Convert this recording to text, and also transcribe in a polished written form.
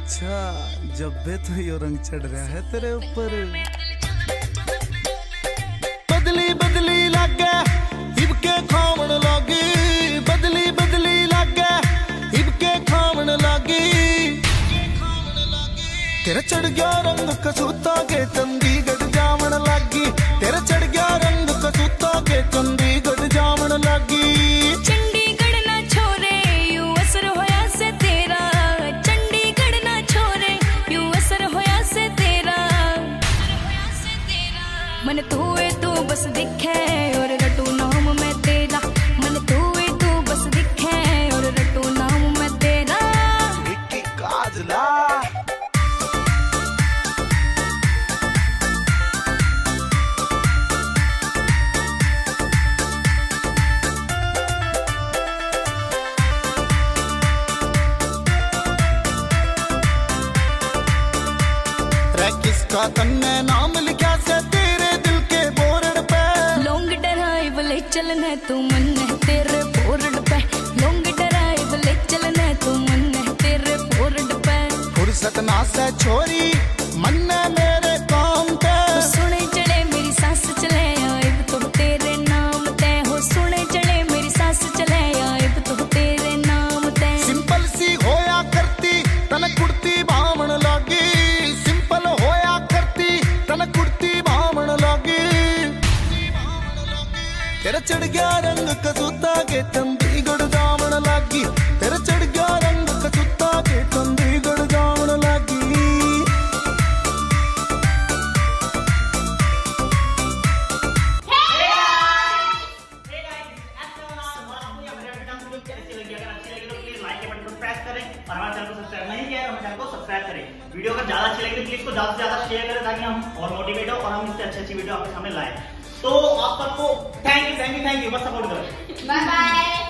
अच्छा जब भी तो यो रंग चढ़ रहा है तेरे ऊपर। बदली बदली लागे इबके खावन लागी, बदली बदली लागे इबके खावन लागी। तेरा चढ़ गया रंग कसूता के चंडीगढ़ जावन लागी, तेरा चढ़ गया रंग कसूता के चंडीगढ़ जावन लागी। चंडीगढ़ ना छोरे यू असर होया से तेरा, चंडीगढ़ ना छोरे यू असर होया से तेरा। मन तू है तू बस दिखे और रटू नाम मैं तेरा, मन तू है तू बस दिखे और रटू नाम मैं तेरा। विक्की काजला किसका तन्ने नाम लिखा से तेरे दिल के बोर्ड पे। लॉन्ग ड्राइव ले चलने तू मन है तेरे बोर्ड पे, लॉन्ग ड्राइव ले चलने तू मन है तेरे बोर्ड पे। फुर्सत ना से छोरी मन ने मेरे काम पे, सुने चले मेरी सास चले आइब तो तेरे नाम ते हो, सुने चले मेरी सास चले आइब तो तेरे नाम ते। सिंपल सी होया करती तन कुर्ती बामण लागी, सिंपल होया करती तन कुर्ती बामण लागी। तेरा चढ़ गया रंग कसूता के चंडीगढ़ जावन लागी, तेरा चढ़ गया रंग कसूता के चंडीगढ़ जावन लागी। और हमारे चैनल को सब्सक्राइब नहीं किया है, हमारे चैनल को सब्सक्राइब करें। वीडियो अगर ज्यादा अच्छी लगी तो प्लीज को ज्यादा से ज्यादा शेयर करें ताकि हम और मोटिवेट हो और हम इससे अच्छी वीडियो आपके सामने लाएं। तो आप सबको थैंक यू बस सपोर्ट करें। Bye bye.